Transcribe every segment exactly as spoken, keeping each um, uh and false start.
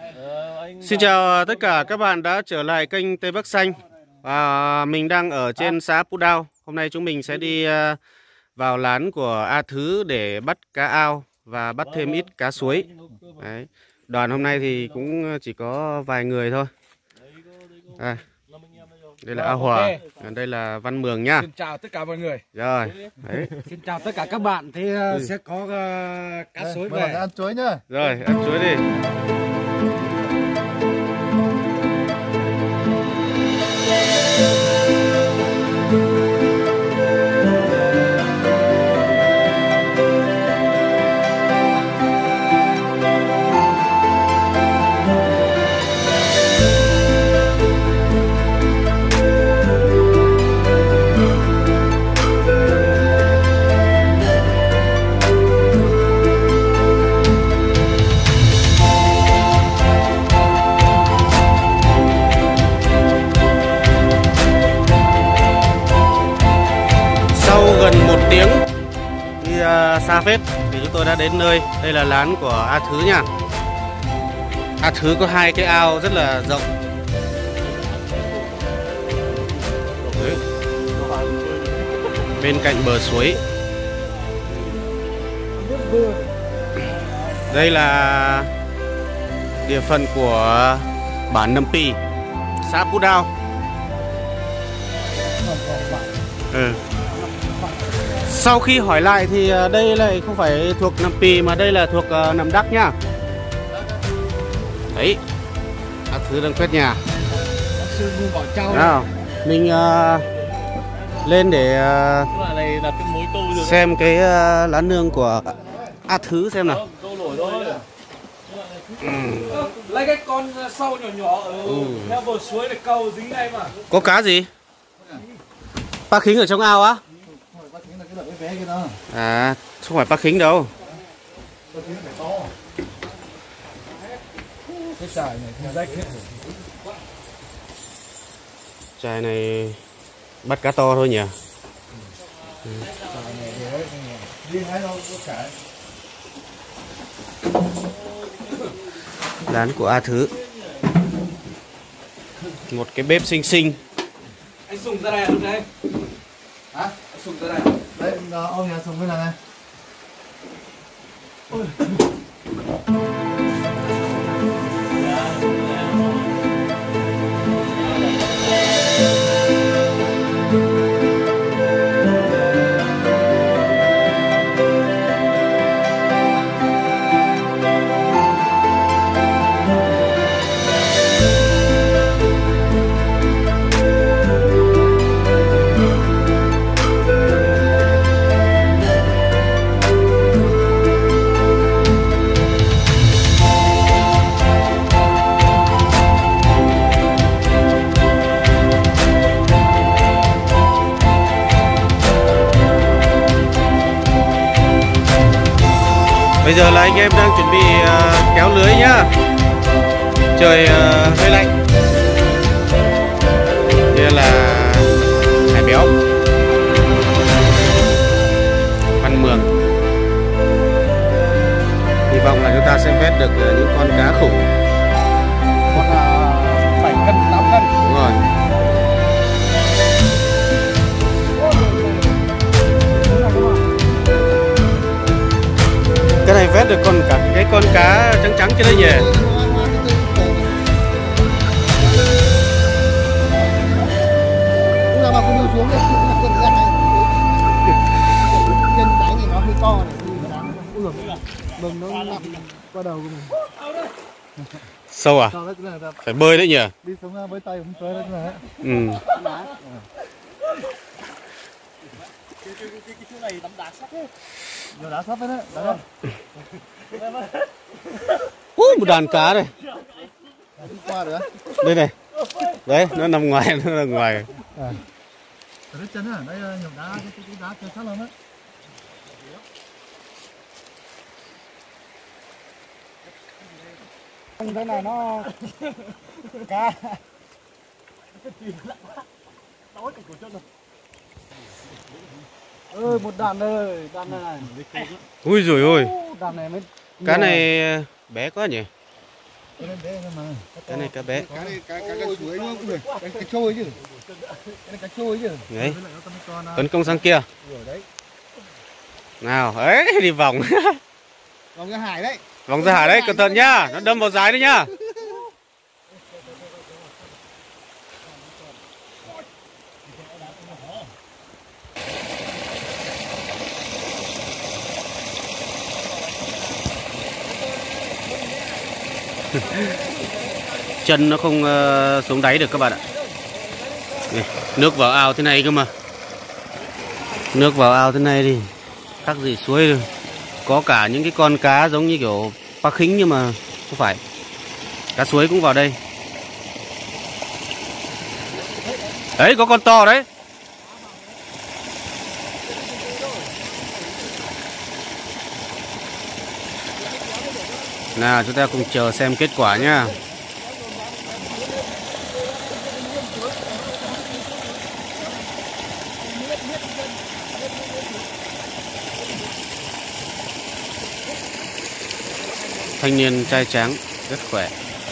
Xin chào tất cả các bạn đã trở lại kênh Tây Bắc Xanh. Và mình đang ở trên xã Pú Đao. Hôm nay chúng mình sẽ đi vào lán của A Thứ để bắt cá ao và bắt thêm ít cá suối. Đấy. Đoàn hôm nay thì cũng chỉ có vài người thôi. À, đây là A Hòa, đây là Văn Mường nha. Xin chào tất cả mọi người. Rồi. Đấy. Xin chào tất cả các bạn. Thì uh, sẽ có uh, cá suối về. Ăn chuối nhá. Rồi, ăn chuối đi. Gần một tiếng đi uh, xa phết thì chúng tôi đã đến nơi. Đây là lán của A Thứ nha. A Thứ có hai cái ao rất là rộng. Đấy. Bên cạnh bờ suối. Đây là địa phận của bản Nậm Pì, xã Pú Đao. Ừ. Sau khi hỏi lại thì đây lại không phải thuộc Nậm Pì mà đây là thuộc uh, Nậm Đắc nhá. Đấy, A Thứ đang quét nhà. Nào, mình uh, lên để uh, xem cái uh, lán nương của A Thứ xem nào. Ừ. Lấy cái con sâu nhỏ nhỏ ở ừ. theo bờ suối để câu dính ngay mà. Có cá gì? Pá khính ở trong ao á? À, không phải pá khính đâu. Chài này bắt cá to thôi nhỉ. Ừ. Lán của A Thứ. Một cái bếp xinh xinh. Anh Sùng ra đây không đây? Hả? Anh Sùng ra đây. Đấy, ông nhà Sùng bên này này. Ôi. Bây giờ là anh em đang chuẩn bị uh, kéo lưới nhá. Trời uh, hơi lạnh. Đây là Hải Béo, Văn Mường. Hy vọng là chúng ta sẽ vét được uh, những con cá khủng. Con uh, bảy cân, tám cân. Đúng rồi. Cái này vét được con cả cái con cá trắng trắng trên đây nhỉ? Cũng là mà con đưa xuống đấy, con ra này. Chân đánh thì nó hơi to này, thì nó đáng. Ui giời, mừng nó nặng qua đầu của mình. Sâu à? Phải bơi đấy nhỉ? Đi xuống với tay cũng chơi đấy mà. Ừ. Cái chỗ này tấm đá sắt ấy. Nhiều đá sắt đấy đấy. Đấy. Ui, một đàn cá đây. Qua được. Đây này. Đấy, nó nằm ngoài, nó nằm ngoài. À. Ở chân á, đây nhiều đá, cái cái đá chơi sát lắm đấy. Cái này nó cá. Ơi một đàn đây, đàn này. Ui rồi ôi. Đàn này mới Cá này bé quá nhỉ? Cái này cá bé. Cá này cá cá cá suối đúng không? Cá cá trôi chứ. Cái này cá trôi chứ. Đấy. Tấn công sang kia. Nào, ấy đi vòng. Vòng ra hải đấy. Vòng ra hải đấy, cẩn thận nhá, nó đâm vào dái đấy nhá. Chân nó không uh, xuống đáy được các bạn ạ. Này, nước vào ao thế này cơ mà. Nước vào ao thế này thì khác gì suối rồi. Có cả những cái con cá giống như kiểu pa khính nhưng mà không phải. Cá suối cũng vào đây. Đấy, có con to đấy. Nào, chúng ta cùng chờ xem kết quả nhá. Thanh niên trai tráng, rất khỏe.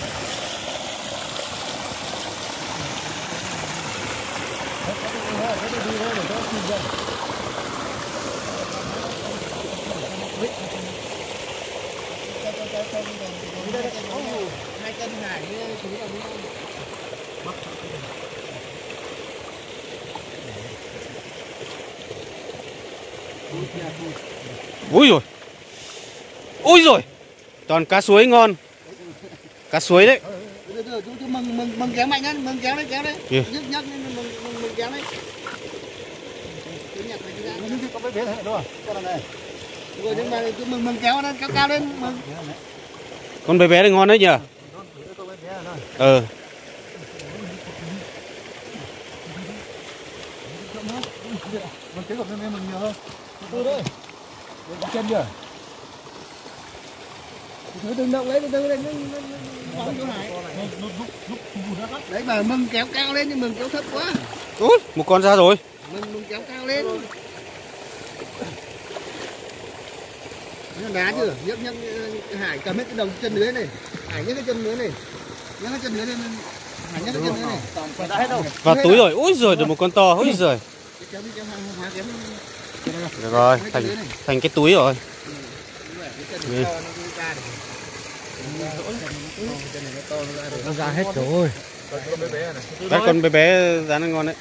Ui rồi, ui rồi, toàn cá suối ngon, cá suối đấy. Mừng mừng mừng kéo mạnh lên, mừng kéo đấy, kéo đấy. Yeah. Nhấc nhấc mừng mừng mừng kéo đấy. Có bé bé này đâu à? Con này. Rồi nhưng mà cứ mừng mừng kéo lên, kéo cao lên, mừng. Con bé bé này ngon đấy nhỉ? Ờ. Mừng kéo của em mừng nhiều hơn. Từ đây. Chân kìa. Cứ đừng động lấy, từ từ lên, vòng chỗ hải. Đấy mà mừng kéo cao lên nhưng mừng kéo thấp quá. Ui, một con ra rồi. Mừng mừng kéo cao lên. Nó đá chưa? Nhấc nhấc Hải cầm hết cái đầu chân lưới này. Hải nhấc cái chân lưới này. Nhấc cái chân lưới lên. Hải nhấc cái chân lưới này. Đã hết đâu. Vào túi rồi. Ui giời, được một con to. Ui giời. Được rồi, thành thành cái túi rồi. Ừ. Nó ra hết rồi. Đấy, con bé bé rán nó ngon đấy.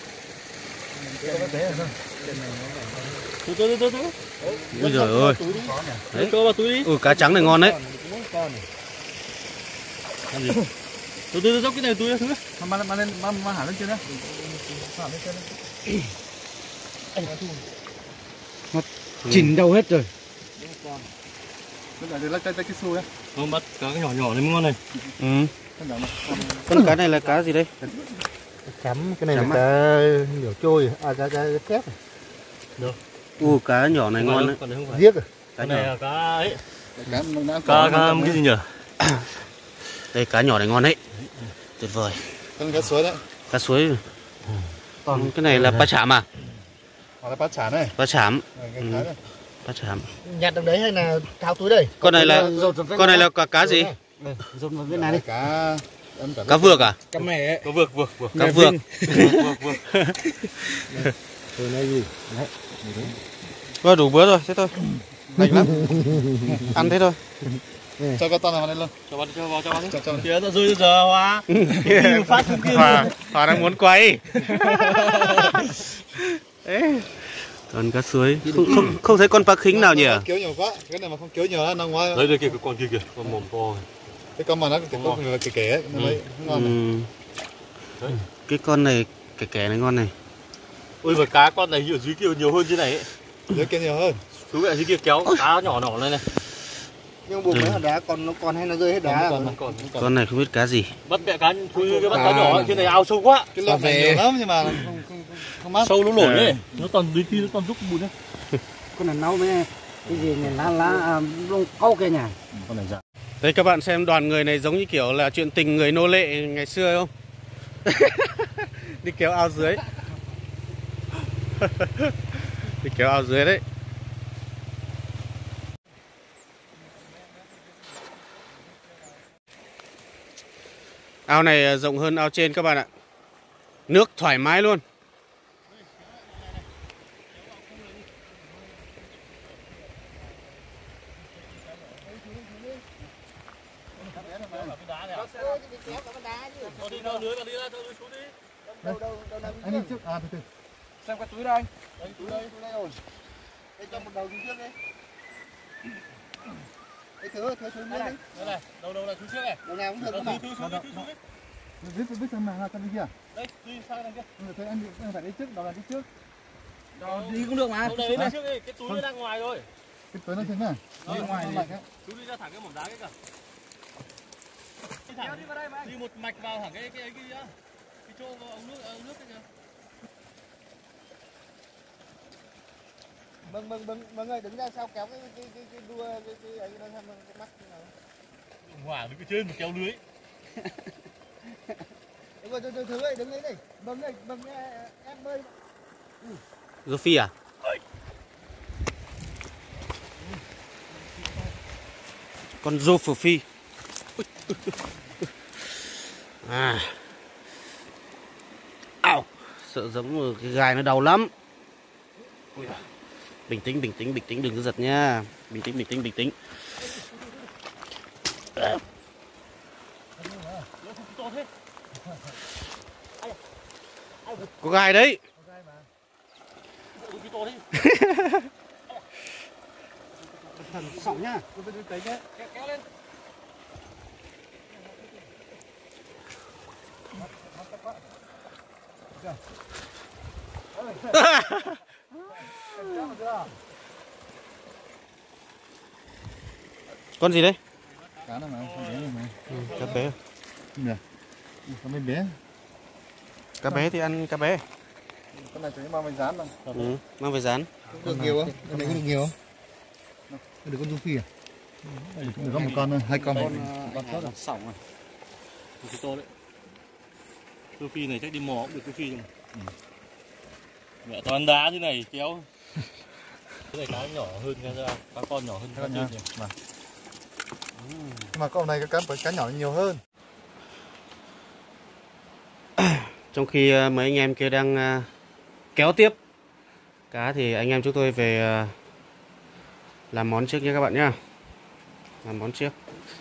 Từ từ từ từ. Ui giời ơi. Đấy, cho vào túi đi. Ừ, cá trắng này ngon đấy. Từ từ dốc cái này túi thứ. Mà mà lên mà mà hả lên trên đó. Nó chỉnh đầu hết rồi. Bây giờ lấy cái cái xu đấy. Không bắt cá cái nhỏ nhỏ này mới ngon này. Ừ. Con cá này là cá gì đây? Chấm cái này là cá nhiều trôi, à cá cá kép. Được. U cá nhỏ này ngon đấy. Còn đấy không phải. Giết rồi. Cá này là cá ấy. Cá Cá cá cái gì nhỉ? Đây cá nhỏ này ngon đấy. Tuyệt vời. Con cá suối đấy. Cá suối. Còn cái này là pa chảm à? Hoặc là pa chảm này. Pa chảm. Ừ. Pa chảm. Nhặt được đấy hay là tháo túi đây? Con này là con này là cá cá gì? Dồn vào bên này đi. Cá cá vược à? Cá mè. Cá vược vược vược. Cá vược. Vược vược. Rồi này gì? Đấy. Thôi đủ bữa rồi, thế thôi. Lạnh lắm. Ăn thế thôi. Cho cái to này vào đây luôn. Cho vào cho vào cho vào đi. Cho cho. Kìa nó rơi giờ Hóa. Phát không kia. Hòa, Hòa đang muốn quay. Đấy. Còn cá suối. Không, không, không thấy con pa khính nào nhỉ? Kéo nhiều quá. Cái này mà không kéo nhiều nó nông quá. Đấy đây kìa cái con kia kìa, con mồm to. Cái con mà nó cái con cái kẻ kẻ nó mới ngon. Ừ. Cái con này kẻ kẻ này ngon này. Ôi mà cá con này ở dưới kia nhiều hơn trên này ấy. Dưới kia nhiều hơn. Chú mẹ dưới kia kéo cá nhỏ nhỏ này này. Nhưng bụng mấy hạt đá còn nó còn hay nó rơi hết đá còn, còn, còn, còn. Con này không biết cá gì. Bắt mẹ cá chui cái bắt cá nhỏ trên này ao sâu quá. Cái lượng này nhiều lắm nhưng mà không không không mát. Sâu nó nổi đấy. Nó toàn dưới kia nó toàn rút bùn đấy. Con này nấu với cái gì này lá lá lông câu kia nhỉ? Con này dạ. Đây các bạn xem đoàn người này giống như kiểu là chuyện tình người nô lệ ngày xưa không? Đi kéo ao dưới. Đi kéo ao dưới đấy. Ao này rộng hơn ao trên các bạn ạ. Nước thoải mái luôn. Anh đi trước, à từ từ. Xem cái túi đây anh. Đây, túi đây, túi đây rồi. Đây cho một đầu xuống trước đi. Đây thử, thử xuống dưới đi. Đây này, đầu đầu là túi trước này. Đầu nào cũng được Đầu mà. túi xuống đi, túi xuống đi. Biết biết sang mà sang bên kia. Đây, túi sang đằng kia. Ừ, thế anh anh phải đi trước, đầu là đi trước. Đầu đi cũng được mà. Đầu đấy đi trước đi, cái túi nó đang ngoài rồi. Cái túi nó trên này. Đi ngoài đi. Chú đi ra thẳng cái mỏm đá cái kìa. Đi thẳng đi vào đây mà anh. Đi một mạch vào thẳng cái cái ấy kia. Cái chỗ ống nước ống nước cái kìa. Mừng mừng mừng mừng ơi, đứng ra sau kéo cái cái cái cái đua cái cái ấy nó xem cái mắt như nào. Hỏa đứng ở trên kéo lưới. Đúng rồi, từ từ thứ ơi, đứng đấy này. Mừng ơi, mừng em ơi. Sophie à? Con rô phở phi. À. Ao, sợ giống cái gai nó đau lắm. Bình tĩnh, bình tĩnh, bình tĩnh, đừng có giật nha. Bình tĩnh, bình tĩnh, bình tĩnh. Có gai đấy. Sỏng nhá. Kéo lên. Con gì đấy? Cá nào mà, con bé này mà. Ừ, cá bé. Nè. Con bé bé. Cá bé thì ăn cá bé. Con này chỉ mang về rán thôi. Ừ, mang về rán. Được nhiều không? Con này có được nhiều không? Được con Sophie à? Được có một con thôi, hai con. Con thớt là sỏng rồi. Cái to đấy. Tô phi này chắc đi mò cũng được tô phi nhưng mà. Mẹ toàn đá thế này kéo. Cái này cá nhỏ hơn ra, cá con nhỏ hơn cá trên nhỉ. Mà. Nhưng mà con này cái cá cá nhỏ nhiều hơn. Trong khi mấy anh em kia đang kéo tiếp cá thì anh em chúng tôi về làm món trước nha các bạn nhá. Làm món trước.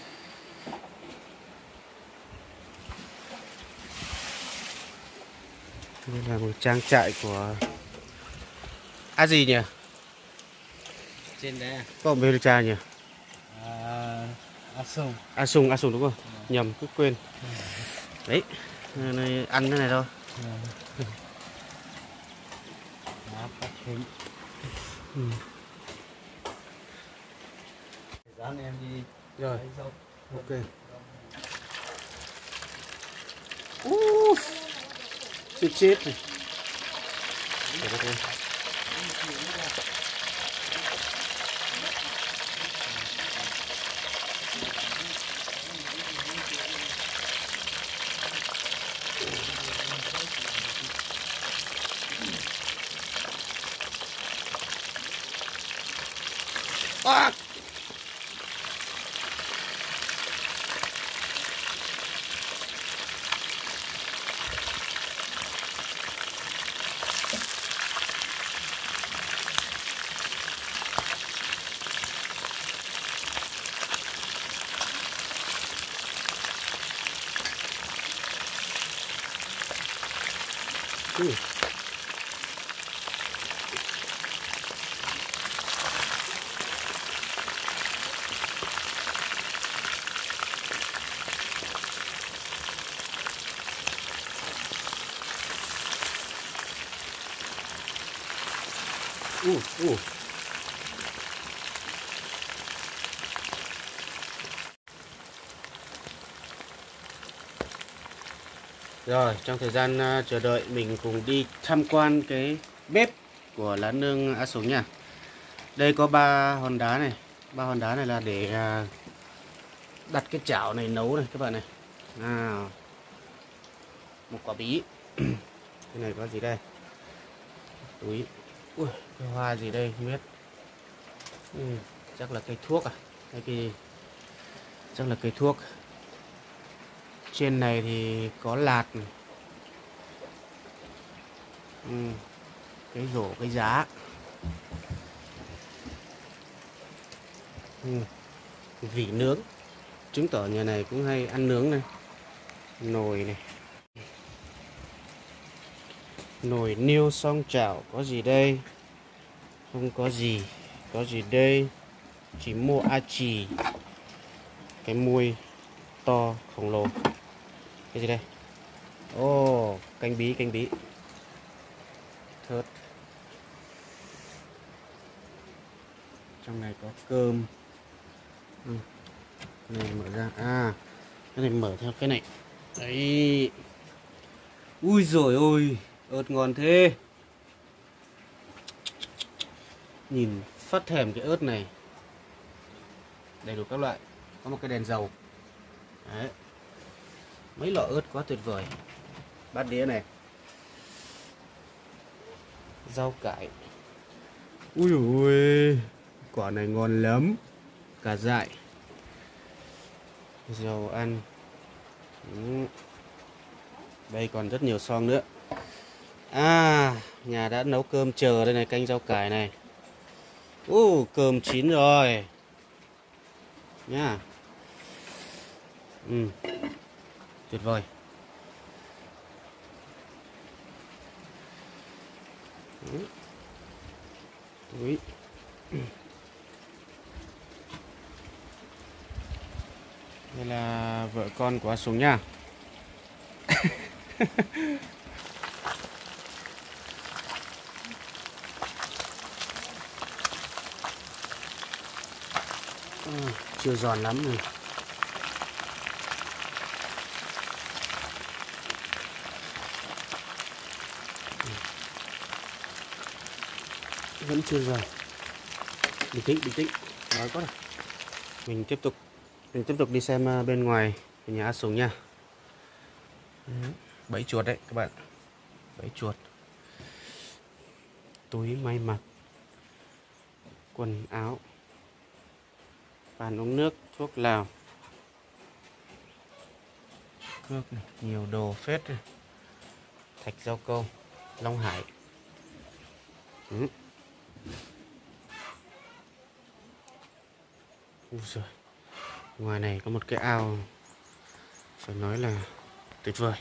Đây là một trang trại của A gì nhỉ? Trên đây. Có một bên cha nhỉ? À, A Sùng. A Sùng, A Sùng đúng không? Ừ. Nhầm, cứ quên. Đấy, này, ăn cái này thôi. Ừ. Dán em đi. Rồi, ok. Uh, chết chết này. Để đây. À. Ừ. Uh, uh. Rồi, trong thời gian uh, chờ đợi mình cùng đi tham quan cái bếp của Lá Nương A Sùng nha. Đây có ba hòn đá này, ba hòn đá này là để uh, đặt cái chảo này nấu này các bạn này. Nào. Một quả bí. Cái này có gì đây? Túi. Ui, cái hoa gì đây không biết. Ừ, chắc là cây thuốc à? Hay cái chắc là cây thuốc. Trên này thì có lạt này. Ừ. Cái rổ cái giá. Ừ. Vỉ nướng, chứng tỏ nhà này cũng hay ăn nướng này. Nồi này, nồi niêu xong chảo. Có gì đây? Không có gì. Có gì đây? Chỉ mua a chì. Cái muôi to khổng lồ. Cái gì đây? Ồ, oh, canh bí, canh bí. Thớt. Trong này có cơm. Ừ. Cái này mở ra. À, cái này mở theo cái này. Đấy. Ui dồi ôi, ớt ngon thế. Nhìn phát thèm cái ớt này. Đầy đủ các loại. Có một cái đèn dầu. Đấy. Mấy lọ ớt quá tuyệt vời. Bát đĩa này. Rau cải. Ui ôi, quả này ngon lắm. Cà dại. Dầu ăn. Ừ. Đây còn rất nhiều xong nữa. À, nhà đã nấu cơm chờ đây này, canh rau cải này. Ồ, uh, cơm chín rồi. Nha. Ừ. Tuyệt vời. Ừ. Úi. Đây là vợ con của A Sùng nha. Ừ, chưa giòn lắm rồi. Vẫn chưa giòn. Bình tĩnh, bình tĩnh. Nói có này. Mình tiếp tục mình tiếp tục đi xem bên ngoài nhà A Sùng nha. Bẫy chuột đấy các bạn. Bẫy chuột. Túi may mặc. Quần áo. Bàn uống nước, thuốc lào. Cước này, nhiều đồ phết này. Thạch rau câu, Long Hải. Ừ. Ui giời. Ngoài này có một cái ao phải nói là tuyệt vời.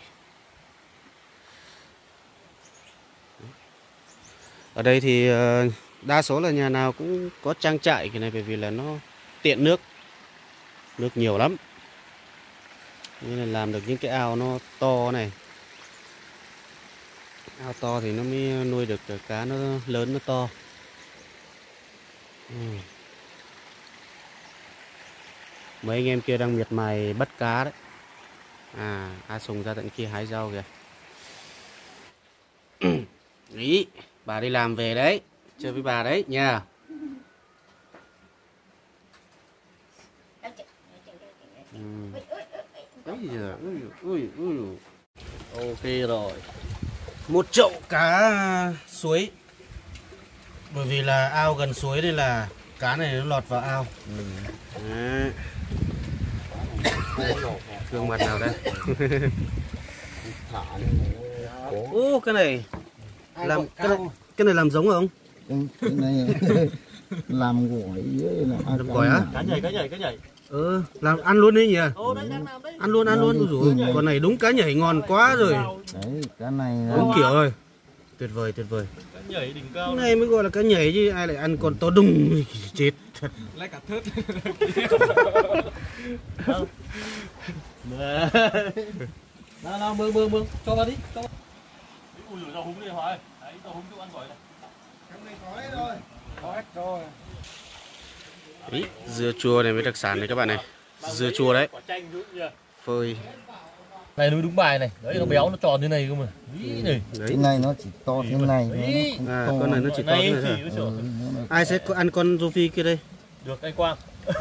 Ở đây thì đa số là nhà nào cũng có trang trại cái này, bởi vì là nó tiện nước. Nước nhiều lắm. Nên là làm được những cái ao nó to này. Ao to thì nó mới nuôi được cá nó lớn, nó to. Ừ. Mấy anh em kia đang miệt mài bắt cá đấy. À, A Sùng ra tận kia hái rau kìa. Ý, bà đi làm về đấy. Chơi với bà đấy nha. Ừ. Ôi giời, ui, ui, ui. Ok rồi. Một chậu cá suối. Bởi vì là ao gần suối nên là cá này nó lọt vào ao. Ừ. Đấy. Gương mặt nào đây? Ô, cái này làm cái này, cái này làm giống không? Cái này làm gỏi dưới là làm gỏi á? Cá nhảy, cá nhảy, cá nhảy. Ừ, làm ăn luôn đấy nhỉ? Ô, đấy, đang làm đấy. Ăn luôn, ăn luôn. Rồi, con này đúng cá nhảy ngon quá rồi. Đấy, cá này đúng kiểu rồi. Tuyệt vời, tuyệt vời. Cá nhảy đỉnh cao. Cái này mới gọi là cá nhảy chứ ai lại ăn con to đùng chết thật. Lấy cả thớt. Nào nào, mương mương mương, cho vào đi, cho. Ui giời, rau húng đây Hoài. Đấy, rau húng chỗ ăn gỏi này. trong này có hết rồi. Có hết rồi. Ý, dưa chua này mới đặc sản này các bạn này. Dưa chua đấy. Phơi. Này nó đúng bài này, đấy nó béo nó tròn như này cơ mà. Ý này. Đấy. Cái này nó chỉ to thế này. Nó à, con này nó chỉ to thế này thôi. Ừ, ai sẽ ăn con rô phi kia đây? Được anh Quang.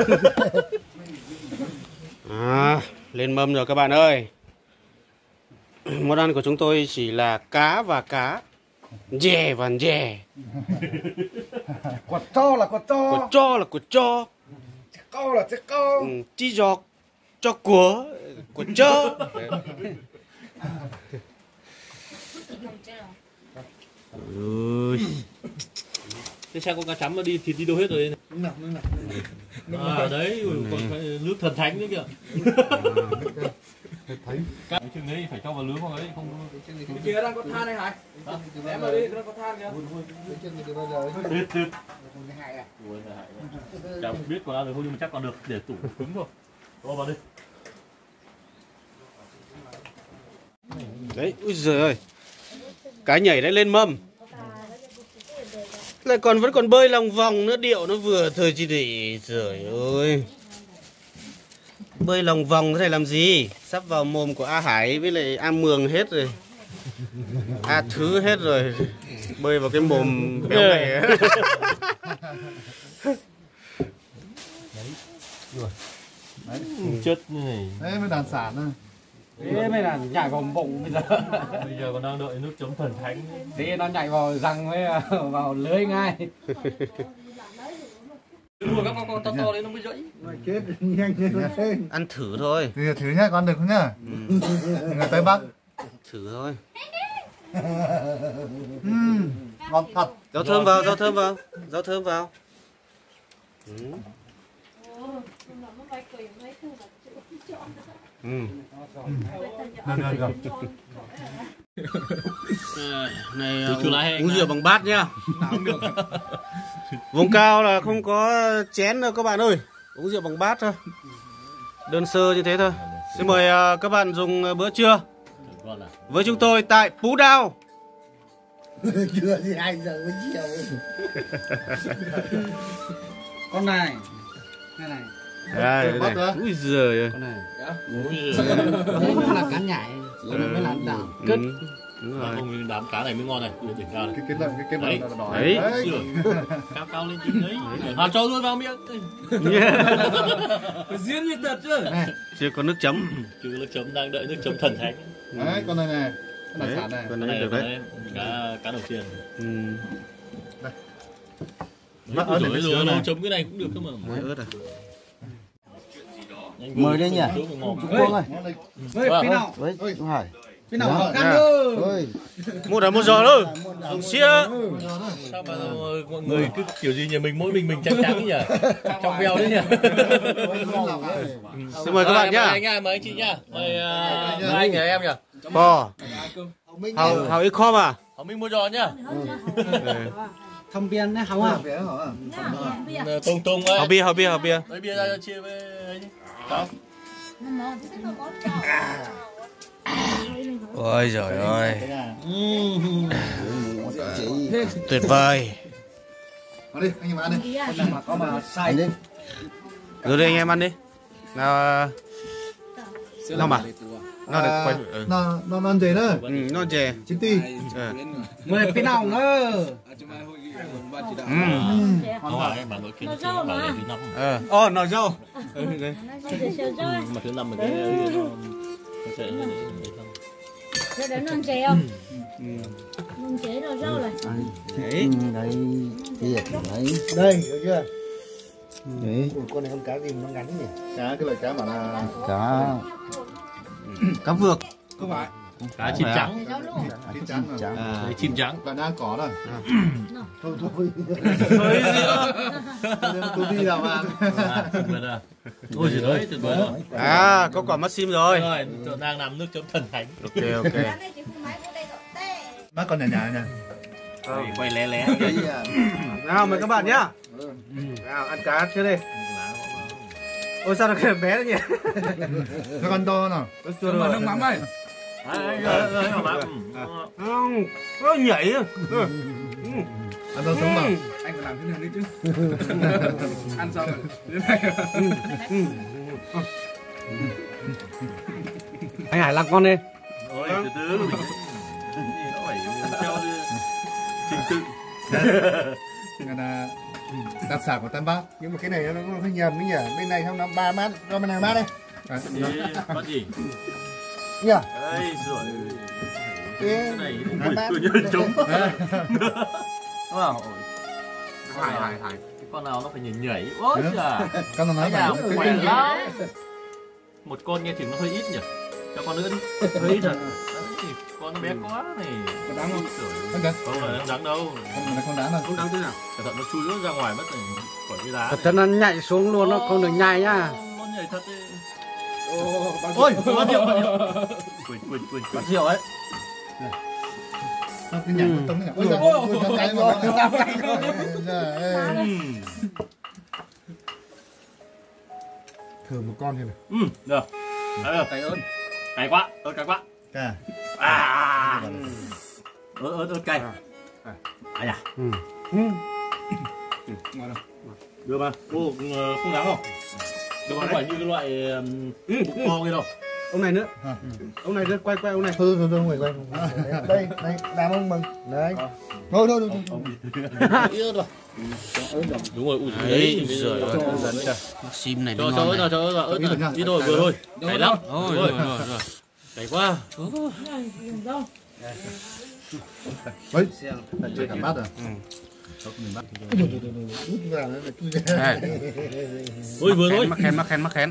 À, lên mâm rồi các bạn ơi. Món ăn của chúng tôi chỉ là cá và cá, dè và dè. Quạt cho là quạt cho. Quạt cho là quạt cho. Câu là sẽ câu. Ừ, chi giọt cho của. của chó. Ôi. Thế sao con cá chấm nó đi thịt đi đâu hết rồi? À đấy, còn nước thần thánh nữa kìa. Cái chừng đấy phải cho vào lưới con ấy không. Cái kia đang có than này Hải. Em vào đi, đang có than kìa. Tuyệt tuyệt. Chả biết còn ăn được không nhưng mà chắc còn được để tủ cứng thôi. Cho vào đi. Đấy, ui giời ơi. Cá nhảy đã lên mâm. Lại còn vẫn còn bơi lòng vòng nữa, điệu nó vừa thời chỉ để trời ơi. Bơi lòng vòng thế này làm gì? Sắp vào mồm của A Hải với lại A Mường hết rồi. A Thứ hết rồi. Bơi vào cái mồm béo này. Chất như này. Đấy mới đặc sản thôi. Thế mới là nhảy vào bụng bây giờ. Bây giờ còn đang đợi nước chấm thần thánh. Thế nó nhảy vào răng với vào lưới ngay. Mua các con to to đấy nó mới dậy. Chết nhanh lên. Ăn thử thôi. Thì thử nhá, con được không nhá? Ừ. Người Tây Bắc. Thử thôi. Uhm, ngon thật. Rau thơm vào, rau thơm vào. Rau thơm vào. Ừ. Ừ. Được, được, được. Này Chú lái uống rượu bằng bát nhá. Vùng cao là không có chén đâu các bạn ơi. Uống rượu bằng bát thôi. Đơn sơ như thế thôi. Xin mời các bạn dùng bữa trưa với chúng tôi tại Pú Đao. Chưa gì hai giờ mới chiều. Con này. Cái này. Đây, đây, đây. Úi giời ơi. Con này. Đấy nó là cá nhảy. Mới là đảo. Cứt. Đúng rồi. Không, đám cá này mới ngon này, đỉnh cao này. Cái cái cái cái Đấy. nó đỏ. Đấy. Cao cao lên chín đấy. Hà cho luôn vào miệng. Phải diễn như thật chứ. Chưa có nước chấm. Chưa có nước chấm, đang đợi nước chấm thần thánh. Đấy, con này này. Con đặc Đấy, sản này. con Cái này này được đấy. cá cá đầu tiên. Ừ. Đấy, ớt này rồi sữa rồi này. nấu chấm cái này cũng được cơ mà. Muối ớt à. Mời đây nhỉ? Trung Quốc ơi. Ơi, pin nào? Với Trung Hải. Pin nào học ăn ơi. Ơi. Mua đã mua giò thôi. Dùng xia. Sao mà mọi người cứ kiểu gì nhà mình mỗi mình mình trắng trắng nhỉ? Trong veo đấy nhỉ? Xin mời các bạn nhá. Mời anh nha, mời anh chị nhá. Mời mời anh nhà em nhỉ? Bò. Hào hào ít kho à? Họ mình mua giò nhá. Thông biên đấy, không à? Tung tung ấy. Hào bia, hào bia, hào bia. Lấy bia ra cho chia với ấy đi. Đó. Ôi giời ơi. Tuyệt vời. Ăn đi, anh em ăn đi. Mà có mà sai Đi. Rồi đây anh em ăn đi. Nào. Nào mà. Nó được quay. Ừ. Nó nó nó gì nữa? Ừ, nó chè. Chín ti. Ừ. mời pin nào nữa. Ừ. Không phải mà nội kia nó bảo là thứ năm. Ờ. Ô, nồi dâu. Ừ, đấy. Mà thứ năm mình cái nó sẽ Thế đến non chè không? Non chè rồi rau này. Đấy. Đấy. Thiệt đấy. Đây, được chưa? Đấy. Ủa, con này con cá gì mà nó ngắn nhỉ? Cá cái loại cá mà là Cá. Cá vược. không phải. cá chim trắng. Chín trắng rồi. Trắng. À. Đấy, chim trắng. Bạn đang có rồi. Thôi thôi. Thôi gì nữa. Tôi đi làm ăn. À, tuyệt vời rồi. Ôi trời ơi, tuyệt vời rồi. À, có quả mắt sim rồi. Rồi, đang làm nước chấm thần thánh. Ok ok. Mắt con nhà nhà nha. Quay, quay lé lé. Nào mời các bạn nhá. Nào ăn cá chưa đi. Ôi sao nó cái bé đấy nhỉ? Cái con to nào. Mà nước mắm ơi. Không, nó nhảy. Ăn rau sống vào. Anh phải làm thế nào đi chứ? Ăn xong rồi. Thế này. Anh Hải làm con đi. Ôi, từ từ. Nó phải theo trình tự. Cái là đặc sản của Tam Bác. Nhưng mà cái này nó hơi nhầm ấy nhỉ. Bên này không nó ba mát, cho bên này mát đây. Bắt gì? Nhỉ? Đây, rồi. Cái Này cũng phải chưa nhớ trống. Đúng không? Hải, hải, hải. Cái con nào nó phải nhảy nhảy. Ôi trời. con nó nói Cái nào phải cũng khỏe lắm. một con nghe chừng nó hơi ít nhỉ, cho con nữa đi, hơi ít thật. Đấy, con nó bé quá này. Có đáng không? Không đáng. Không phải không đáng đâu. Không là con đáng rồi. Không đáng thế nào. Cẩn thận nó chui rớt ra ngoài mất rồi khỏi cái đá. Thật ra nó nhảy xuống luôn, nó không được nhảy nhá. Nó nhảy thật đấy. Ôi, bao nhiêu bao nhiêu. Quỳnh quỳnh quỳnh quỳnh rượu ấy. cái nhảy tông cái ôi giời cái rồi. Thử một con thôi này. Ừ, được. Đấy, cay ớt. Cay quá, ớt cay quá. Cay. À. Ớt ớt ớt cay. À dạ. Ừ. Ngon không? Được mà. Ô, không đáng không? Được không phải như cái loại bụng to kia đâu. Ông này nữa. Ông này nữa, quay quay ông này. Thôi thôi thôi quay quay. Đây, đây, đám ông mừng. Đấy. Thôi thôi thôi. Đúng rồi, ui Đấy, giời ơi, dẫn cho. Sim này cho nó cho ngon ớt nào, cho ớt nào, ớt nào. Ít thôi, vừa thôi. Cay lắm. Rồi, rồi, rồi, rồi. Cay quá. Đấy. Chơi cảm bát rồi. Ôi vừa thôi. Mắc khen, mắc khen, mắc khen.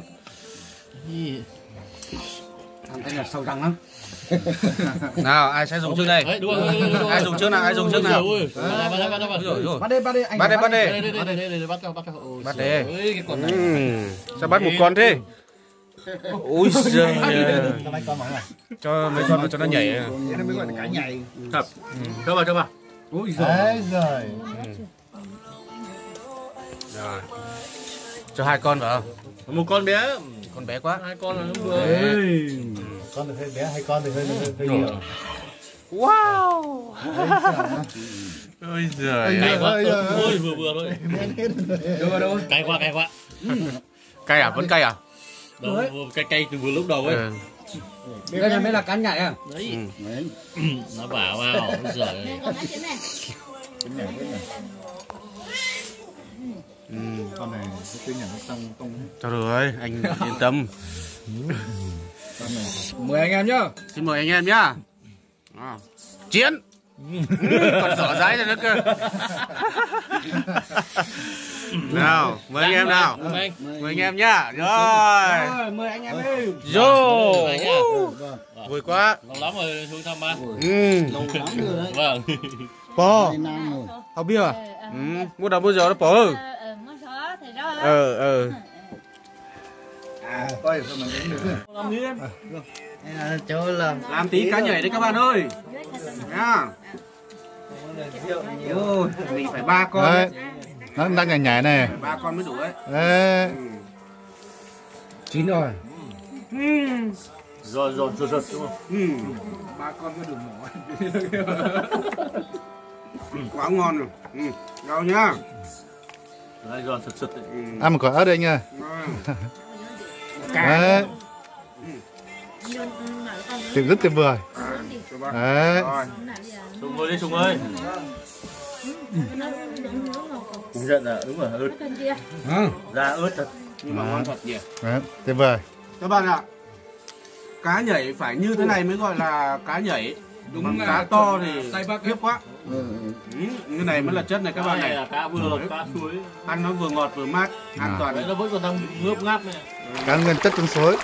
Thằng cái là sâu răng lắm. Nào, ai sẽ dùng trước đây? Đấy, đúng rồi. Ai dùng trước nào, ai dùng trước nào? Bắt đây, bắt đây anh. Bắt đây, bắt đây. Đây đây đây đây đây bắt cho bắt cho. Bắt đây. Ôi cái con này. Sao bắt một con thế? Ui giời. Cho mấy con mà. Cho mấy con cho nó nhảy. Thế nó mới gọi là cá nhảy. Thật. Cho vào cho vào. Ui giời. Rồi. Rồi. Cho hai con vào. Một con bé. Con bé quá. Hai con là nó vừa. Con thì hơi bé, hai con thì hơi hơi nhiều. Wow. Ôi giời. Cay quá. Ôi vừa vừa thôi. Đâu đâu. Cay quá cay quá. Cay à? Vẫn cay à? Đâu, cay cay từ vừa lúc đầu ấy. Đây là mới là cá nhảy à? Đấy. Nó bảo vào. Ôi giời. Ừ. Con này cái nhà nó xong không. Cho rồi, anh yên tâm. Con này. Mời anh em nhá. Xin mời anh em nhá. À. Chiến. Còn rõ rái ra nữa cơ. Nào, mời anh em nào. Mời anh em nhá. Rồi. Rồi, mời anh em đi. Vô. Vui quá. Lâu lắm rồi xuống thăm ba. Ừ. Lâu lắm rồi đấy. Vâng. Bò. Hai năm rồi. Không biết à? Ừ. Mua đầu bao giờ nó bò. Ờ ờ. À, coi sao mà đến được. Làm gì em? Cho làm. Làm tí cá nhảy đấy các bạn ơi. Nha. Ôi, mình phải ba con. Đấy. Nó đang nhảy nhảy này. Ba con mới đủ đấy. Đấy. Chín rồi. Ừ. Rồi rồi rồi rồi đúng không? Ừ. Ba con mới đủ mỏ. Quá ngon rồi. Ừ. Đâu nhá. Đây giòn sật sật đấy. Ừ. Ăn một quả ớt đây nha. Đấy. Tuyệt rất tuyệt vời. Đấy. Sùng ơi đi Sùng ơi. Cũng nhận là đúng rồi ớt. Ra ớt thật. Nhưng mà ngon thật nhỉ. Đấy, tuyệt vời. Các bạn ạ. Cá nhảy phải như thế này mới gọi là cá nhảy. Đúng là cá to thì khiếp quá. Ừ. Cái này mới là chất này các bạn này. Là cá vừa cá suối. Ăn nó vừa ngọt vừa mát, an toàn. Đấy nó vẫn còn đang ngớp ngáp này. Cá nguyên chất trong suối.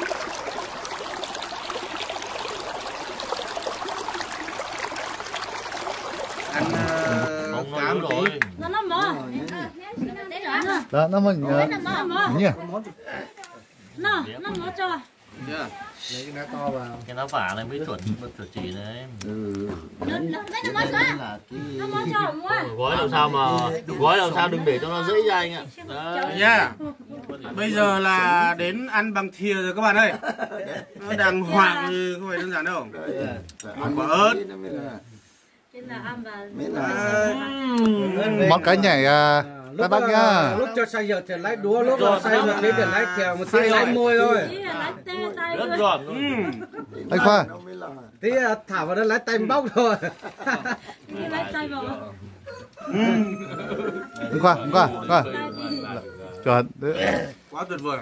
Ăn uh, cá một tí. Nó nó mỏ. Đó, nó mình nhỉ? Nó nó mỏ cho. Chưa? Lấy cái ná to vào. Cái nó vả này mới chuẩn chuẩn chỉ đấy. Ừ. Nó nó nó mỏ cho. Nó mỏ cho mua. Gói làm sao mà gói làm sao đừng để cho nó dễ ra anh ạ. Đấy. Yeah. Bây giờ là đến ăn bằng thìa rồi các bạn ơi. Nó đàng hoàng thì không phải đơn giản đâu. Ăn quả ớt. Món cá nhảy à, các bác nhá. Lúc cho xay dợt thì lấy đũa, lúc cho xay dợt thì lấy kèo một tí lấy môi thôi. Rất giòn. Anh Khoa. Tí thả vào đó lấy tay bóc thôi. Lấy tay vào. Anh Khoa, anh Khoa, Khoa. Chuẩn. Quá tuyệt vời.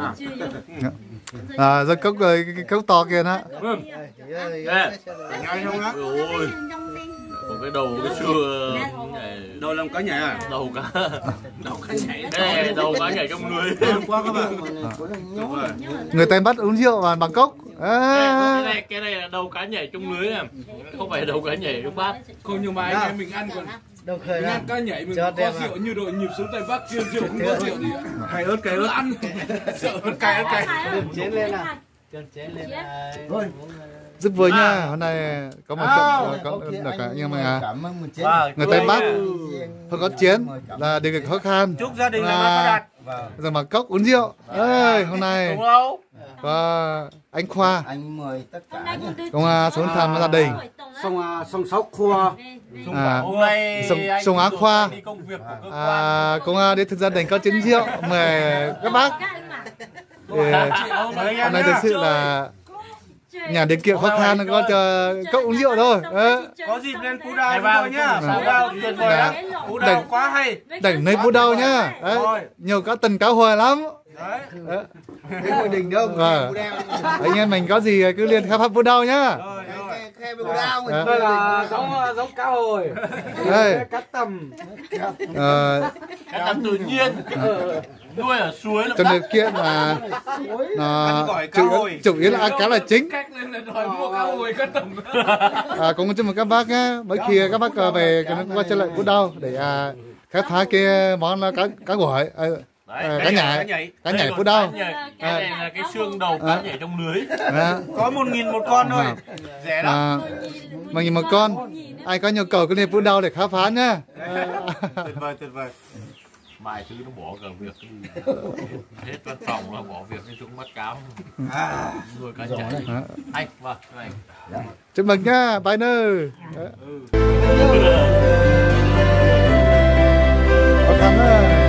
À, rồi cốc cái cốc to kia đó. Ngay không á? Ôi. Còn cái đầu cái xưa Đầu làm cá nhảy à? đầu cá đầu cá nhảy đây, đầu cá nhảy trong lưới. Qua các bạn. Người Tây bắt uống rượu vào bằng cốc. À. Cái này cái này là đầu cá nhảy trong lưới à, không phải đầu cá nhảy trong bát. Không, nhưng mà anh em mình ăn còn Đâu khơi mình ăn cá nhảy mình có rượu như đội nhịp xuống Tây Bắc kia, rượu không có rượu gì ạ. Cay ớt, cay ớt. Ăn sợ ớt cay ớt cay. Chén lên nào. Chén lên này. Giúp vui nha, hôm nay có một trận có được cả nhưng mà người Tây Bắc không có chiến là điều kiện khó khăn. Chúc gia đình làm ăn phát đạt. Giờ mà cốc uống rượu. Ơi, hôm nay có anh Khoa, Anh mời tất cả nhé. công an xuống thăm gia đình. Xong xong sáu khoa. À, Hôm nay sông sông Á Khoa. đi công việc của cơ quan. À, công an đến thực gia đình có chiến rượu mời các bác. Thì, hôm nay thực sự là nhà điều kiện khó khăn có cho cốc uống rượu thôi. Ờ. Có dịp lên Phú Đao chúng tôi nhá. Phú Đao tuyệt vời lắm. Phú Đao quá hay. Đỉnh nơi Phú Đao nhá. Đấy, nhiều cá tình cá hồi lắm. Đấy. Đấy. Cái ngôi đình đâu? Vâng. Anh em mình có gì cứ liên khám phá Phú Đao nhá. Rồi, rồi. Khe Phú Đao mình. Đây là giống giống cá hồi. Đây. Cá tầm. Ờ, Cái tắm tự nhiên nuôi ở suối là trong bắt. điều kiện là nó Gỏi cá chủ, hồi. chủ yếu là ăn cá là chính. Cách lên là đòi mua cá hồi cá tầm. À, cũng chúc mừng các bác nhé. Mỗi khi các bác ờ, về qua trở lại Phú Đao để à, khám phá cái món là cá cá gỏi, à, à, cá nhảy, cá nhảy Phú Đao. Cái này là cái xương đầu cá nhảy trong lưới. À, Có một nghìn một con thôi. Rẻ lắm. à, mà nhìn một con, ai có nhu cầu cứ lên Phú Đao để khám phá nhá. Tuyệt vời, tuyệt vời. Vài thứ nó bỏ cả việc hết văn phòng nó bỏ việc đi xuống bắt cá nuôi cá nhảy. À, Anh vâng anh chúc mừng nhá, bye nơ. Khó khăn đó.